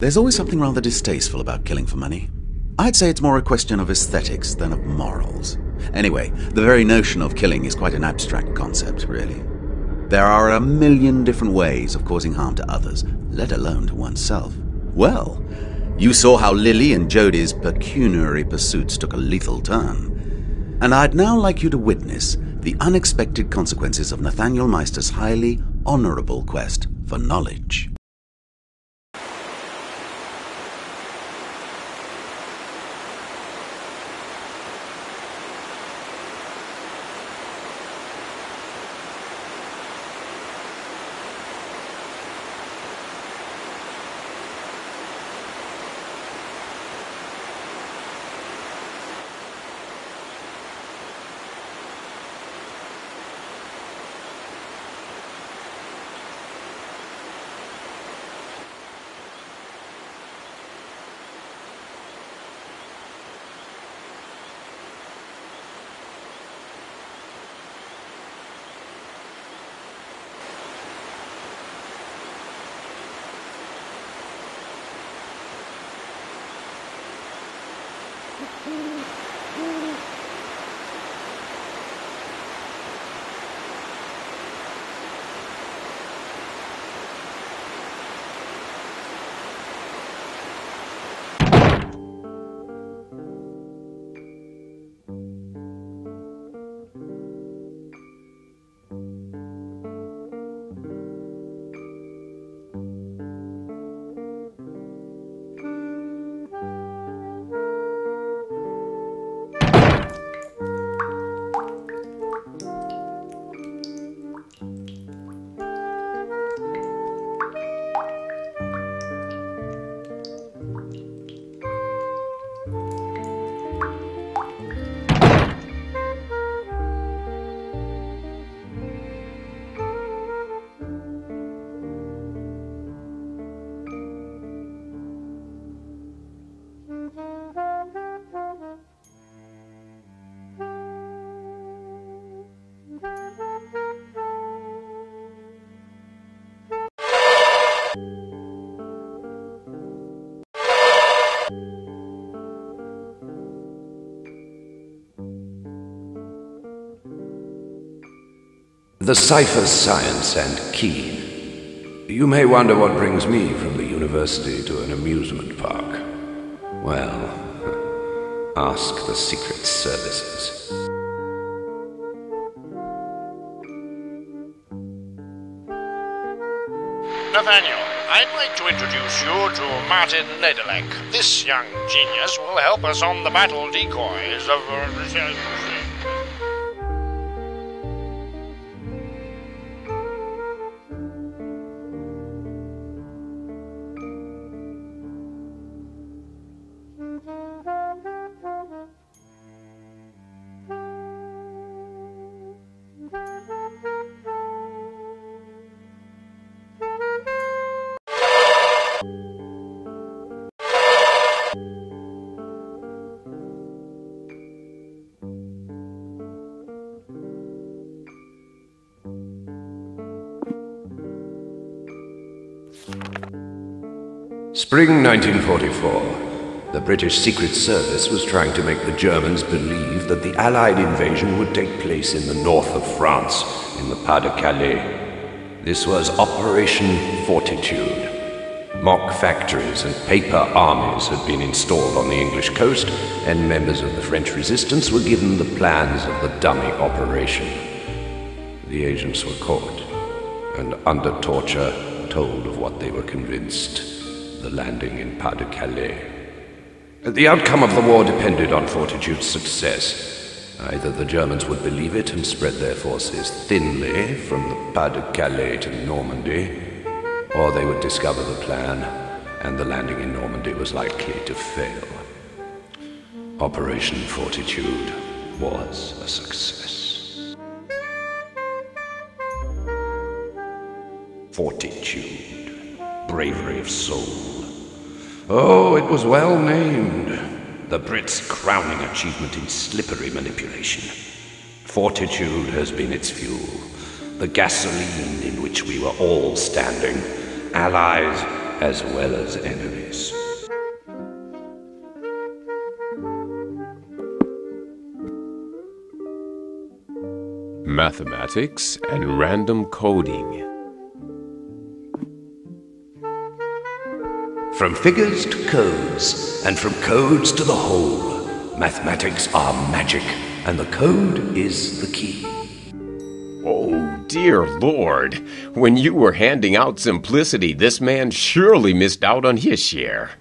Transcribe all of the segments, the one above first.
There's always something rather distasteful about killing for money. I'd say it's more a question of aesthetics than of morals. Anyway, the very notion of killing is quite an abstract concept, really. There are a million different ways of causing harm to others, let alone to oneself. Well, you saw how Lily and Jodie's pecuniary pursuits took a lethal turn. And I'd now like you to witness the unexpected consequences of Nathaniel Meister's highly honorable quest for knowledge. The cipher's science and keen. You may wonder what brings me from the university to an amusement park. Well, ask the secret services. Nathaniel, I'd like to introduce you to Martin Lederlek. This young genius will help us on the battle decoys of... Spring 1944. The British Secret Service was trying to make the Germans believe that the Allied invasion would take place in the north of France, in the Pas-de-Calais. This was Operation Fortitude. Mock factories and paper armies had been installed on the English coast, and members of the French resistance were given the plans of the dummy operation. The agents were caught, and under torture told of what they were convinced: the landing in Pas-de-Calais. The outcome of the war depended on Fortitude's success. Either the Germans would believe it and spread their forces thinly from the Pas-de-Calais to Normandy, or they would discover the plan, and the landing in Normandy was likely to fail. Operation Fortitude was a success. Fortitude, bravery of soul. Oh, it was well named. The Brits' crowning achievement in slippery manipulation. Fortitude has been its fuel, the gasoline in which we were all standing, allies as well as enemies. Mathematics and random coding. From figures to codes, and from codes to the whole, mathematics are magic, and the code is the key. Oh, dear Lord. When you were handing out simplicity, this man surely missed out on his share.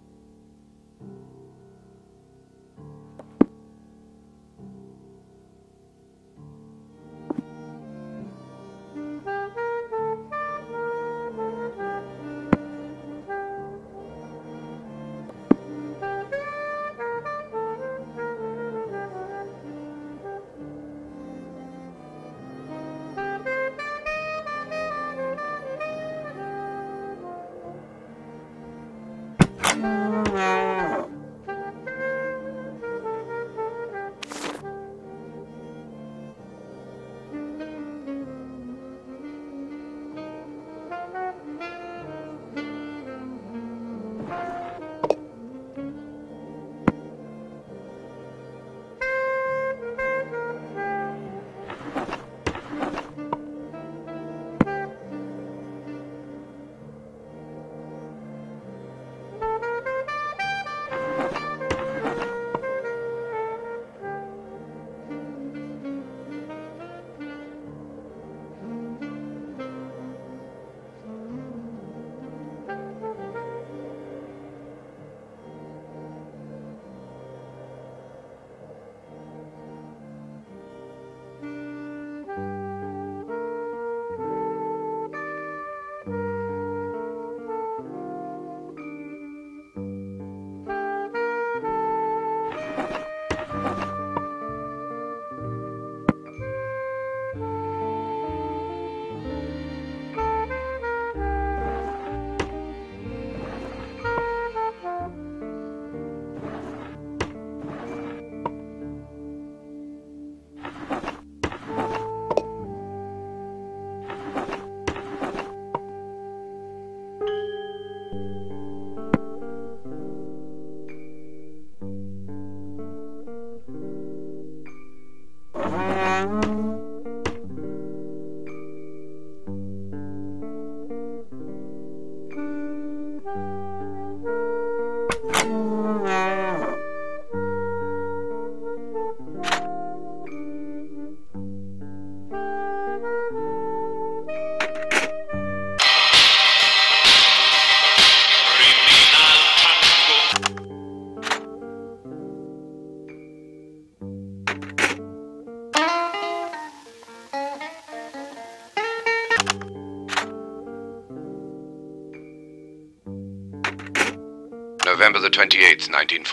November the 28th,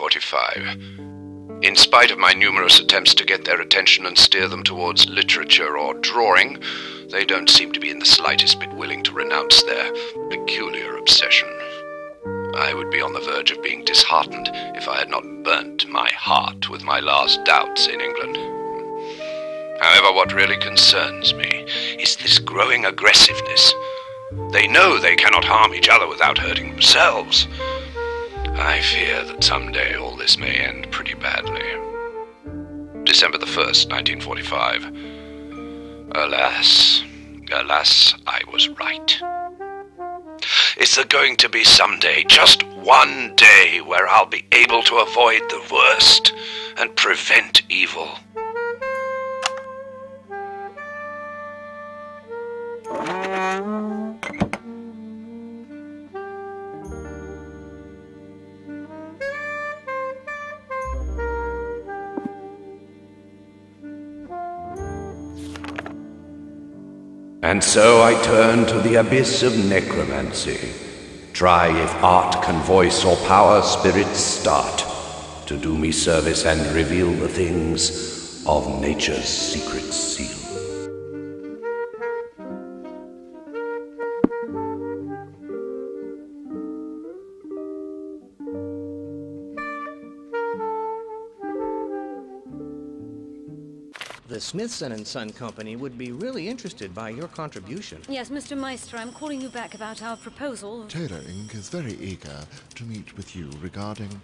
1945. In spite of my numerous attempts to get their attention and steer them towards literature or drawing, they don't seem to be in the slightest bit willing to renounce their peculiar obsession. I would be on the verge of being disheartened if I had not burnt my heart with my last doubts in England. However, what really concerns me is this growing aggressiveness. They know they cannot harm each other without hurting themselves. I fear that someday all this may end pretty badly. December the 1st, 1945. Alas, I was right. Is there going to be someday, just one day, where I'll be able to avoid the worst and prevent evil? And so I turn to the abyss of necromancy. Try if art can voice or power spirits start to do me service and reveal the things of nature's secret seal. the Smithson & Son Company would be really interested by your contribution. Yes, Mr. Meister, I'm calling you back about our proposal. Taylor Inc. is very eager to meet with you regarding...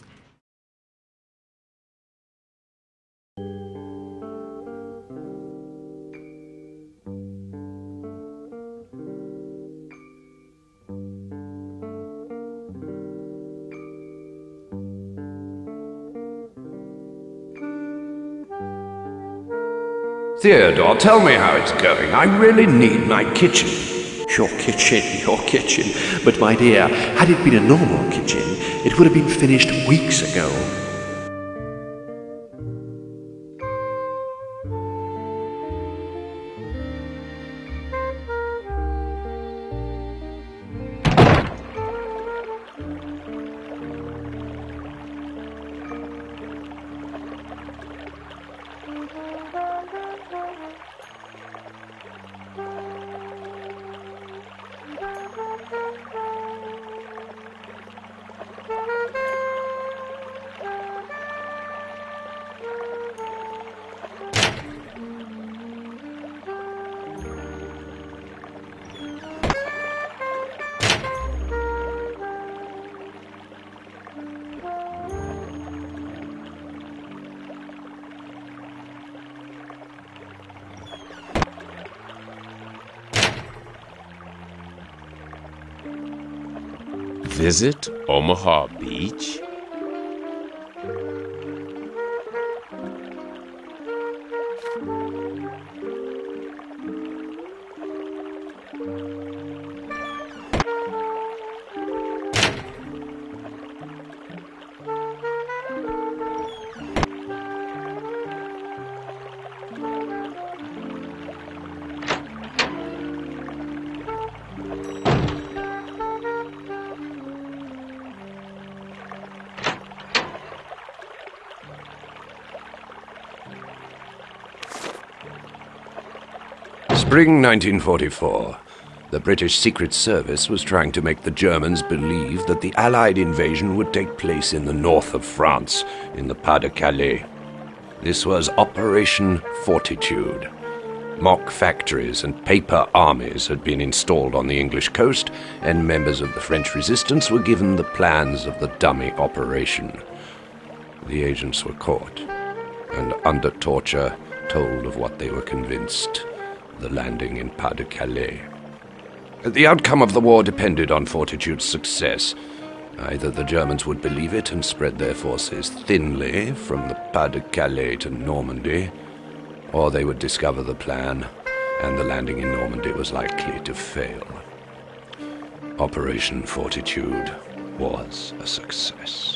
Theodore, tell me how it's going. I really need my kitchen. Your kitchen. But my dear, had it been a normal kitchen, it would have been finished weeks ago. Visit Omaha Beach? Spring 1944. The British Secret Service was trying to make the Germans believe that the Allied invasion would take place in the north of France, in the Pas-de-Calais. This was Operation Fortitude. Mock factories and paper armies had been installed on the English coast, and members of the French resistance were given the plans of the dummy operation. The agents were caught, and under torture told of what they were convinced: the landing in Pas-de-Calais. The outcome of the war depended on Fortitude's success. Either the Germans would believe it and spread their forces thinly from the Pas-de-Calais to Normandy, or they would discover the plan, and the landing in Normandy was likely to fail. Operation Fortitude was a success.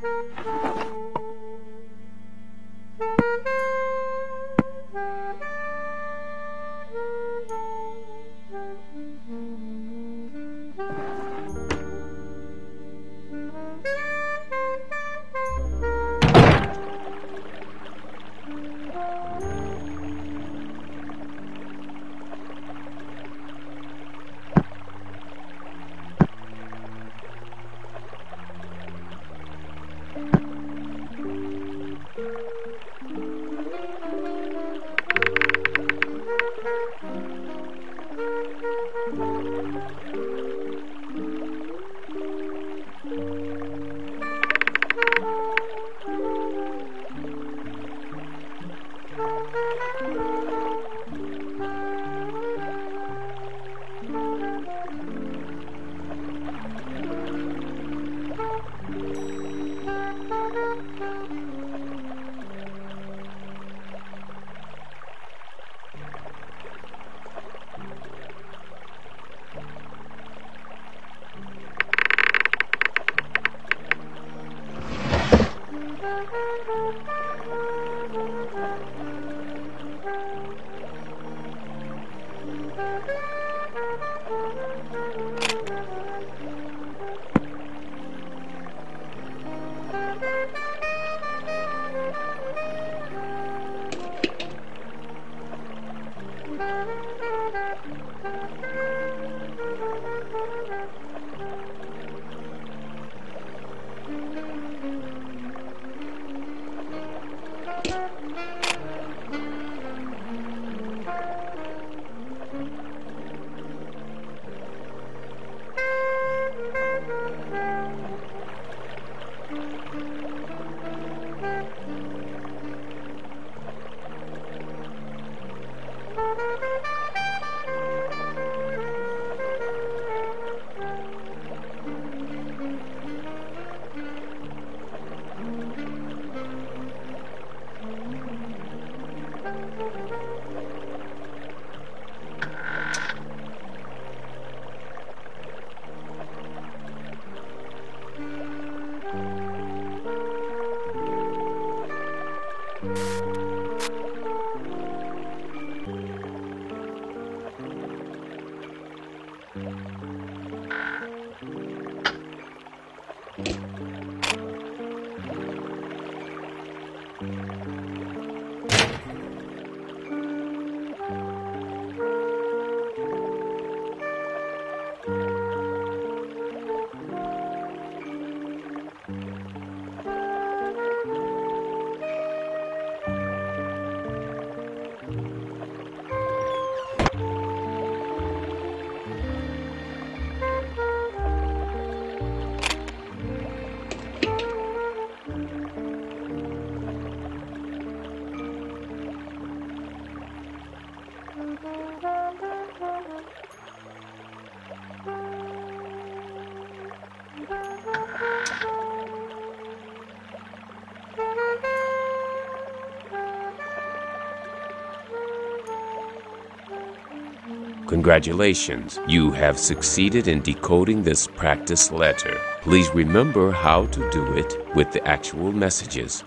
Congratulations, you have succeeded in decoding this practice letter. Please remember how to do it with the actual messages.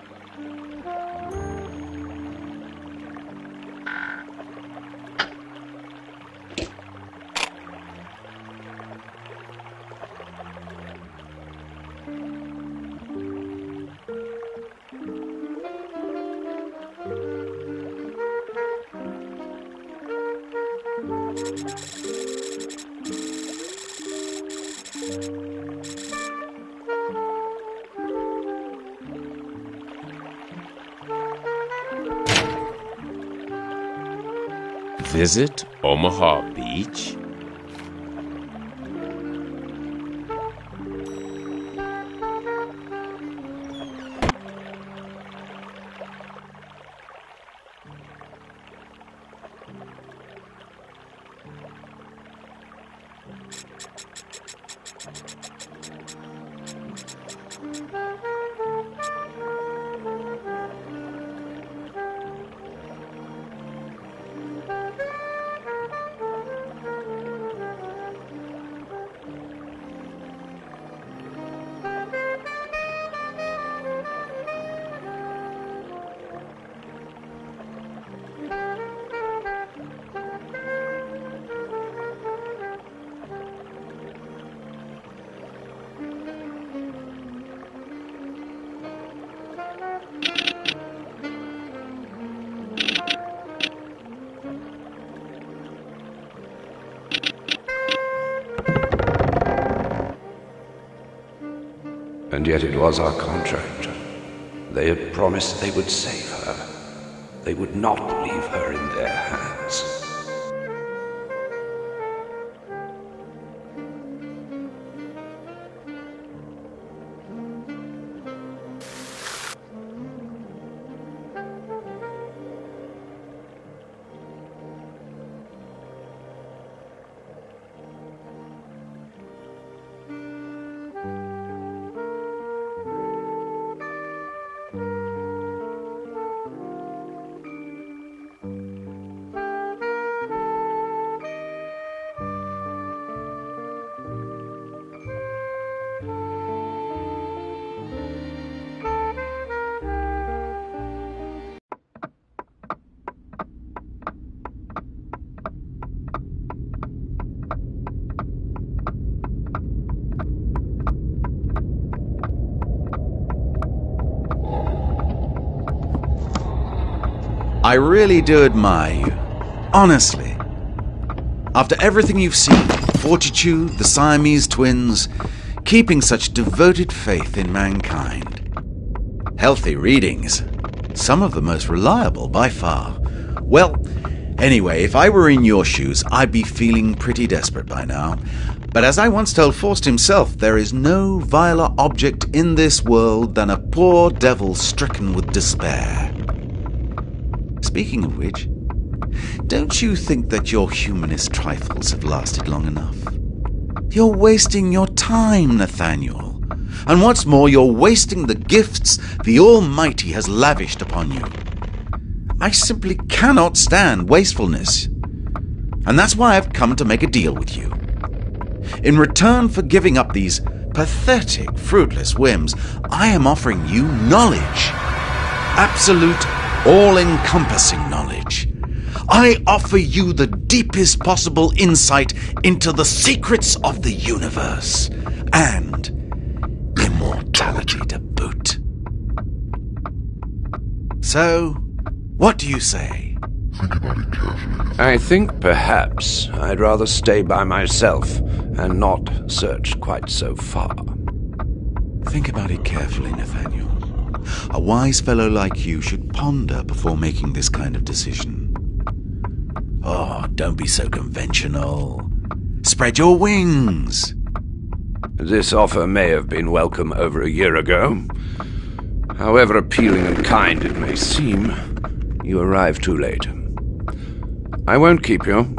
Visit Omaha Beach. And yet it was our contract. They had promised they would save her. They would not leave her in their hands. I really do admire you. Honestly. After everything you've seen, Fortitude, the Siamese twins, keeping such devoted faith in mankind. Healthy readings. Some of the most reliable by far. Well, anyway, if I were in your shoes, I'd be feeling pretty desperate by now. But as I once told Faust himself, there is no viler object in this world than a poor devil stricken with despair. Speaking of which, don't you think that your humanist trifles have lasted long enough? You're wasting your time, Nathaniel. And what's more, you're wasting the gifts the Almighty has lavished upon you. I simply cannot stand wastefulness. And that's why I've come to make a deal with you. In return for giving up these pathetic, fruitless whims, I am offering you knowledge. Absolute, all-encompassing knowledge. I offer you the deepest possible insight into the secrets of the universe, and immortality to boot. So, what do you say? Think about it carefully. I think perhaps I'd rather stay by myself and not search quite so far. Think about it carefully, Nathaniel. A wise fellow like you should ponder before making this kind of decision. Oh, don't be so conventional. Spread your wings. This offer may have been welcome over a year ago. However appealing and kind it may seem, you arrived too late. I won't keep you.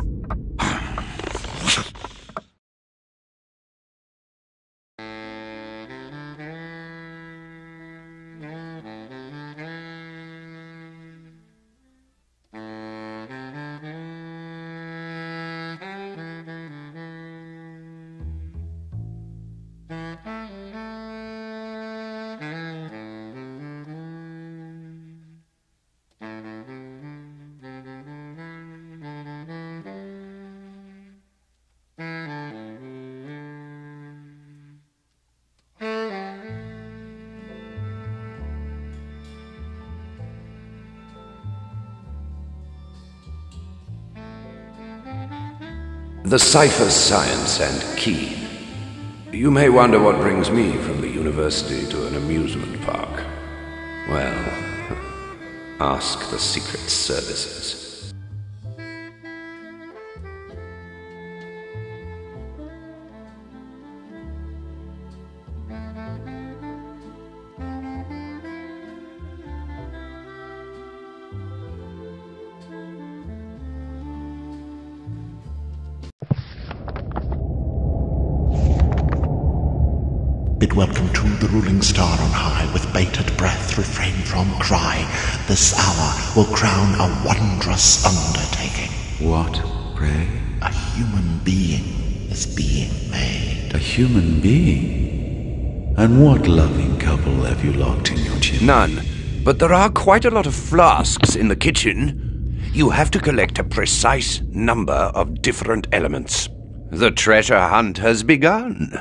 The cipher's science and key. You may wonder what brings me from the university to an amusement park. Well, ask the Secret Services. Bid welcome to the ruling star on high. With bated breath refrain from cry. This hour will crown a wondrous undertaking. What, pray? A human being is being made. A human being? And what loving couple have you locked in your chimney? None, but there are quite a lot of flasks in the kitchen. You have to collect a precise number of different elements. The treasure hunt has begun.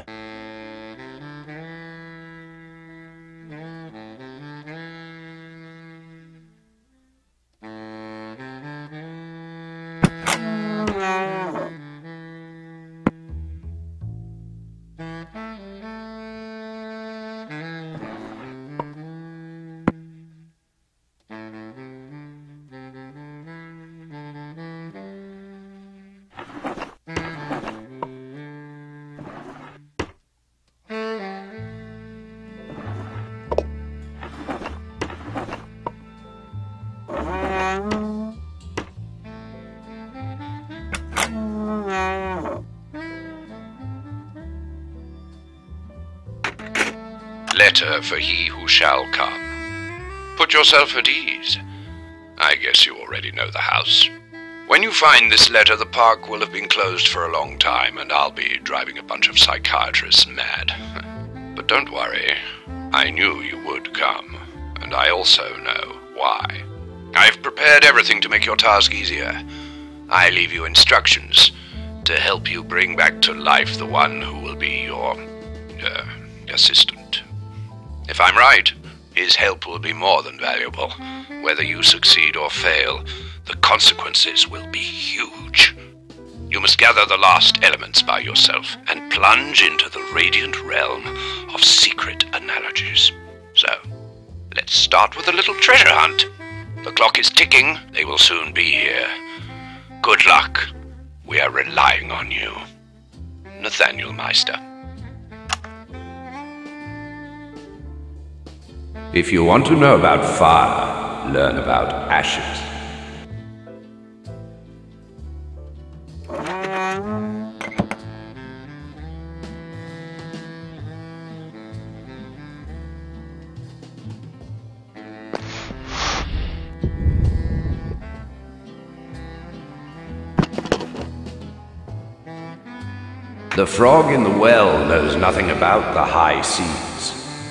letter for he who shall come. Put yourself at ease. I guess you already know the house. When you find this letter, the park will have been closed for a long time, and I'll be driving a bunch of psychiatrists mad. But don't worry, I knew you would come, and I also know why. I've prepared everything to make your task easier. I leave you instructions to help you bring back to life the one who will be your assistant. If I'm right, his help will be more than valuable. Whether you succeed or fail, the consequences will be huge. You must gather the last elements by yourself and plunge into the radiant realm of secret analogies. So, let's start with a little treasure hunt. The clock is ticking. They will soon be here. Good luck. We are relying on you. Nathaniel Meister. If you want to know about fire, learn about ashes. The frog in the well knows nothing about the high seas.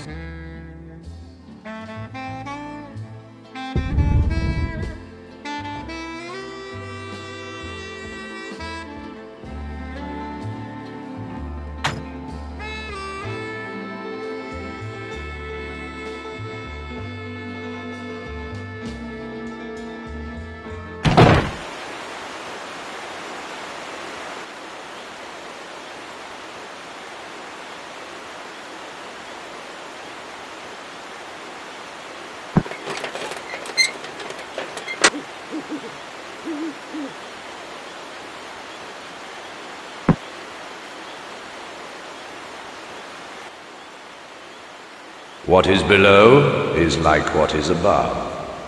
What is below is like what is above.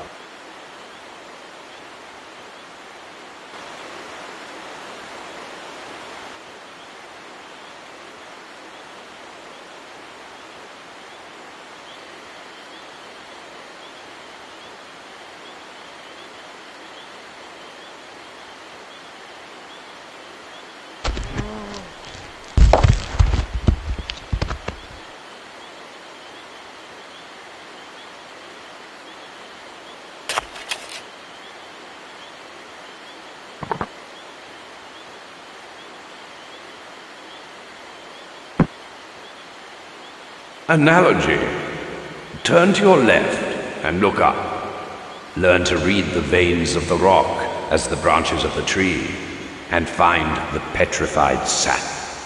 Analogy. Turn to your left and look up. Learn to read the veins of the rock as the branches of the tree, and find the petrified sap.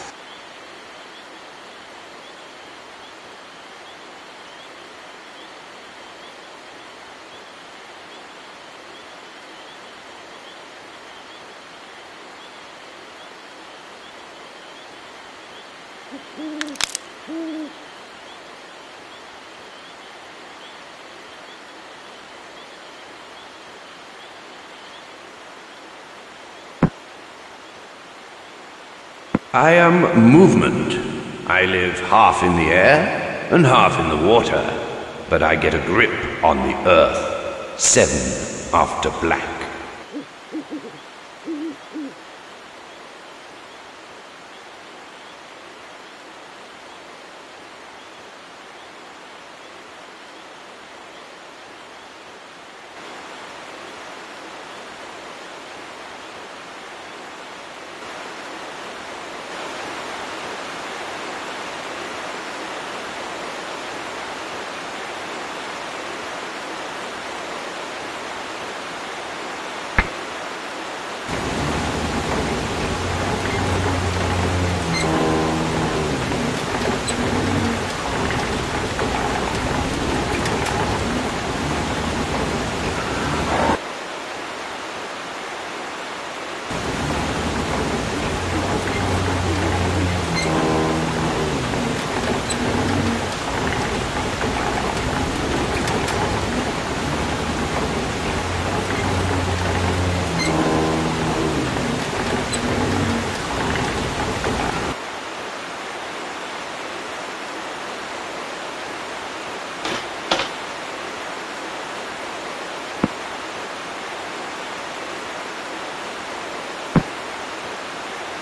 I am movement. I live half in the air and half in the water, but I get a grip on the earth. 7 after black.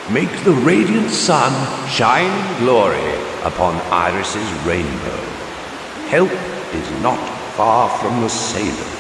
Make the radiant sun shine in glory upon Iris's rainbow. Help is not far from the sailors.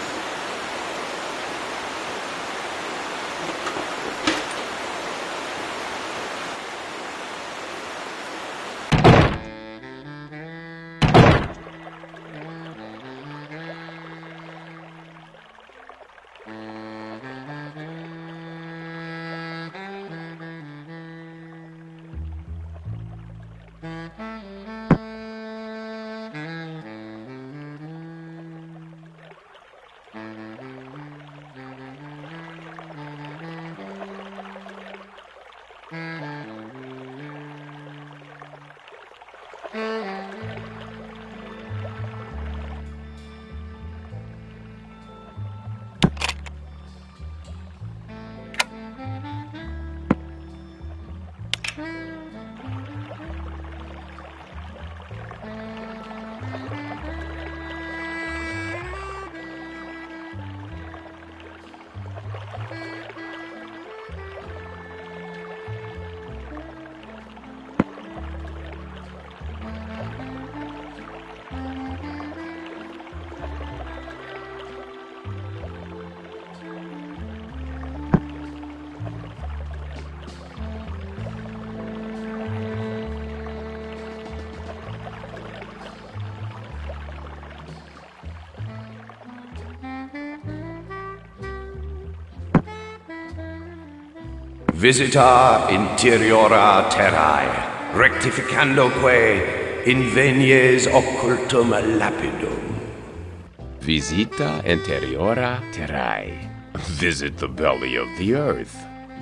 Visita interiora terrae, rectificandoque invenies occultum lapidum. Visita interiora terrae. Visit the belly of the earth.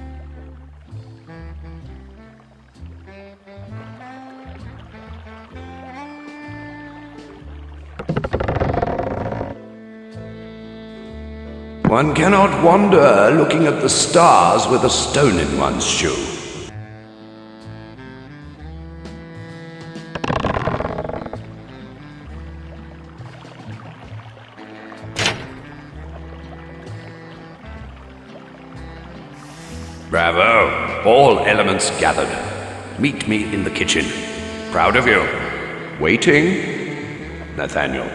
One cannot wander looking at the stars with a stone in one's shoe. Bravo! All elements gathered. Meet me in the kitchen. Proud of you. Waiting, Nathaniel.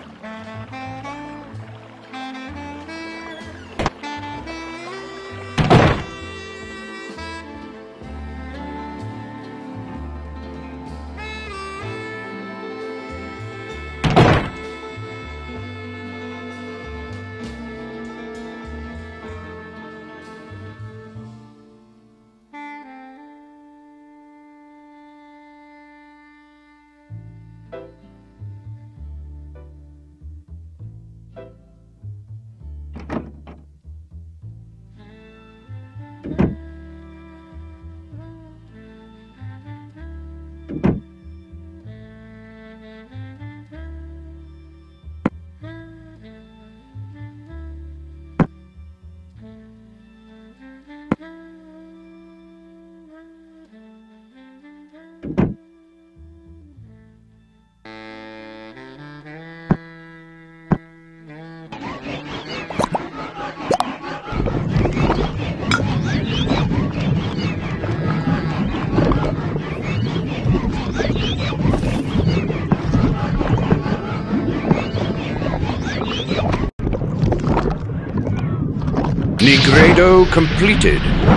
Negredo completed.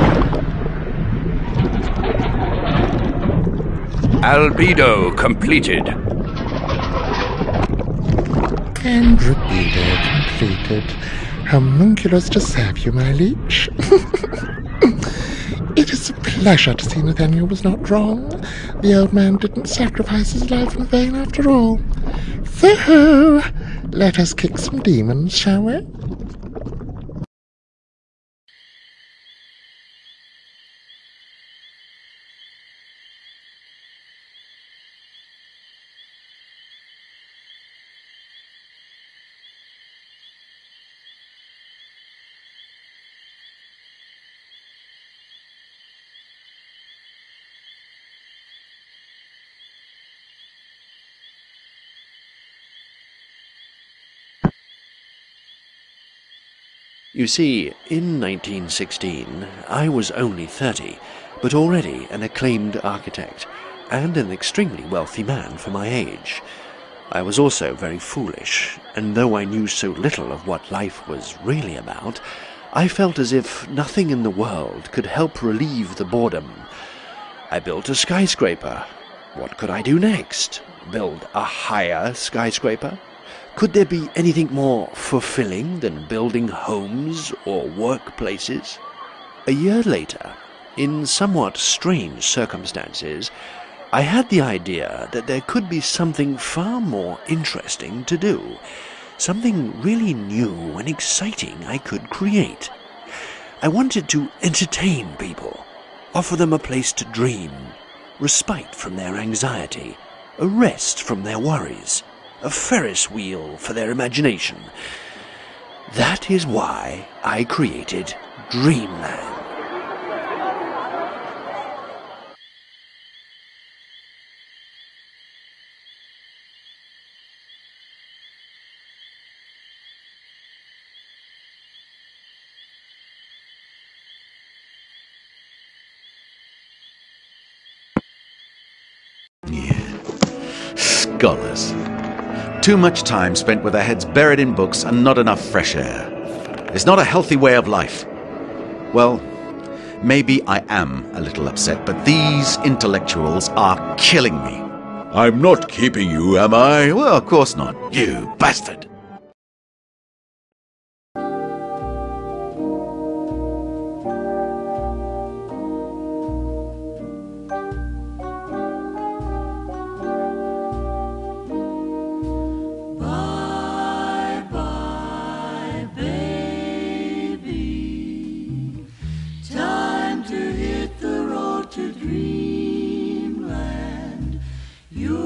Albedo completed. And Rubido completed. Homunculus to serve you, my leech. It is a pleasure to see Nathaniel was not wrong. The old man didn't sacrifice his life in vain after all. So, let us kick some demons, shall we? You see, in 1916, I was only 30, but already an acclaimed architect, and an extremely wealthy man for my age. I was also very foolish, and though I knew so little of what life was really about, I felt as if nothing in the world could help relieve the boredom. I built a skyscraper. What could I do next? Build a higher skyscraper? Could there be anything more fulfilling than building homes or workplaces? A year later, in somewhat strange circumstances, I had the idea that there could be something far more interesting to do, something really new and exciting I could create. I wanted to entertain people, offer them a place to dream, respite from their anxiety, a rest from their worries, a Ferris wheel for their imagination. That is why I created Dreamland. Scholars. Too much time spent with their heads buried in books and not enough fresh air. It's not a healthy way of life. Well, maybe I am a little upset, but these intellectuals are killing me. I'm not keeping you, am I? Well, of course not. You bastard! To dreamland, you